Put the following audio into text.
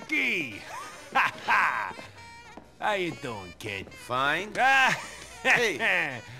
Nicky! Ha ha! How you doing, kid? Fine. Ah, Hey,